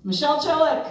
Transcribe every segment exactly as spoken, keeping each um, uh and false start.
Michele Chillook.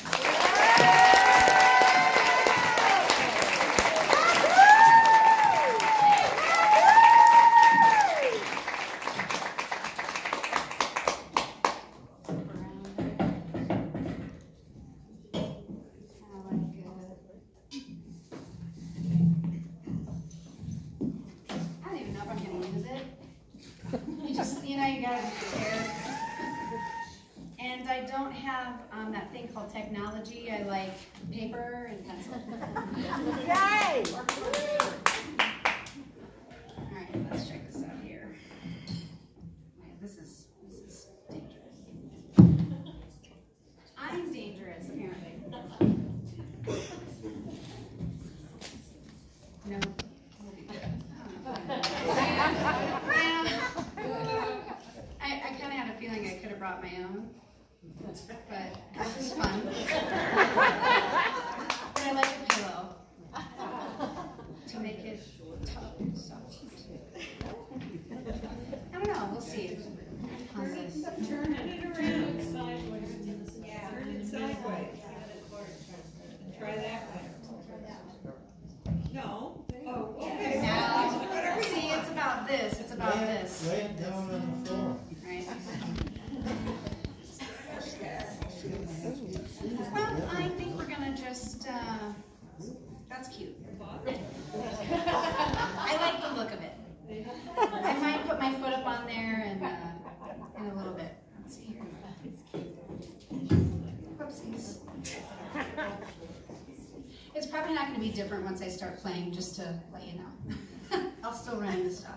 You just, you know, you gotta be prepared. And I don't have um, that thing called technology. I like paper and pencil. Yay! All right, let's check this out here. Wait, this is this is dangerous. I'm dangerous, apparently. No. We'll be good. I, I kind of had a feeling I could have brought my own, but this was fun. But I like a pillow to make it tough. Soft. I don't know, we'll see. How's this? Turn it around sideways. Yeah, turn it sideways. Try that way. No. Oh, okay. Now, see, it's about this. It's about lay, this. Lay it down on the floor. Right. Well, I think we're gonna just. Uh, that's cute. I like the look of it. I might put my foot up on there and uh, in a little bit. Let's see here. Whoopsies. It's probably not going to be different once I start playing, just to let you know. I'll still run into stuff.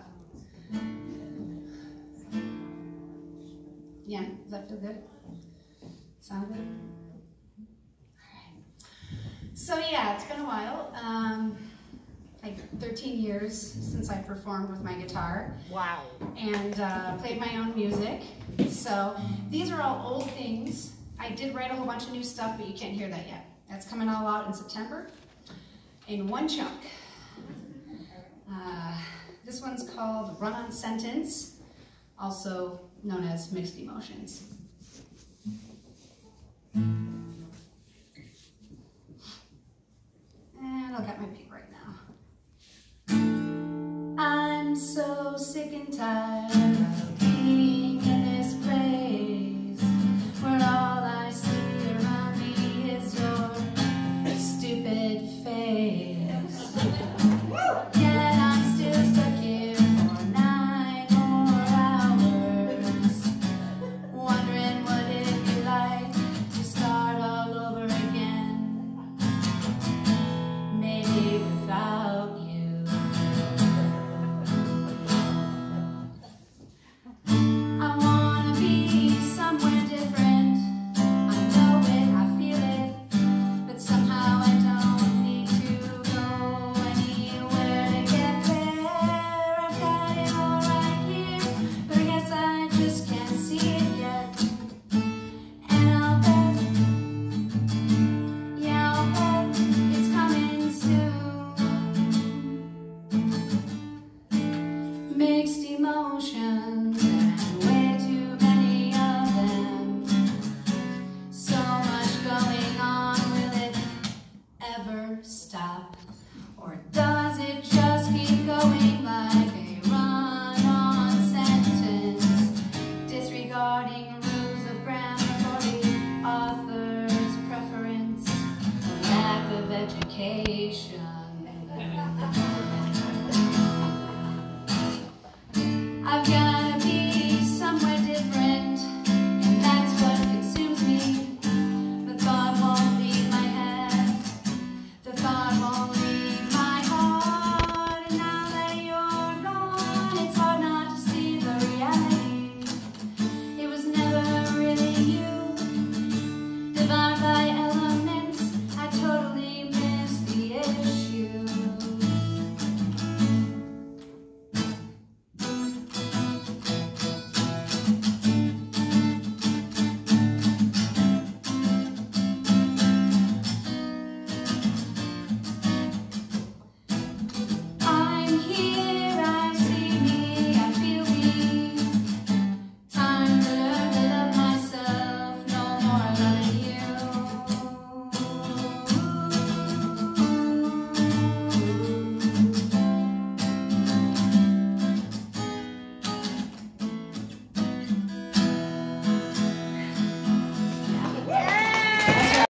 Yeah, does that feel good? Sound good? Alright. So yeah, it's been a while. Um, like thirteen years since I performed with my guitar. Wow. And uh, played my own music. So these are all old things. I did write a whole bunch of new stuff, but you can't hear that yet. That's coming all out in September in one chunk. Uh, this one's called Run-On Sentence, also known as Mixed Emotions.